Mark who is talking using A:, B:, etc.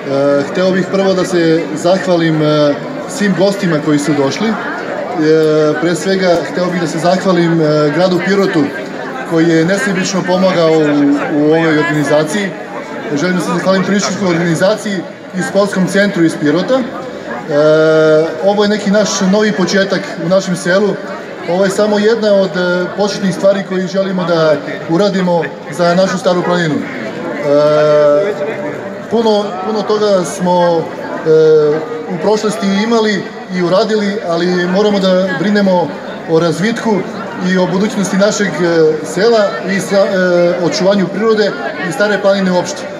A: Hteo bih prvo da se zahvalim svim gostima koji su došli. Pre svega, hteo bih da se zahvalim gradu Pirotu, koji je nesebično pomagao u ovoj organizaciji. Želim da se zahvalim turističkoj organizaciji i sportskom centru iz Pirota. Ovo je neki naš novi početak u našem selu. Ovo je samo jedna od početnih stvari koje želimo da uradimo za našu Staru planinu. Puno toga smo u prošlosti imali i uradili, ali moramo da brinemo o razvitku i o budućnosti našeg sela i očuvanju prirode i Stare planine uopšte.